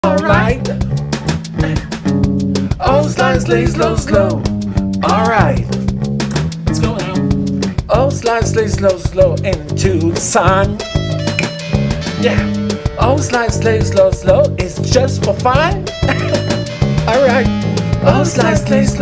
Alright. Oh, slide, slay, slow, slow. Alright. Let's go now. Oh, slide, slay, slow, slow into the sun. Yeah. Oh, slide, slay, slow, slow. It's just for fun. Alright. Oh, slide, slay, slow.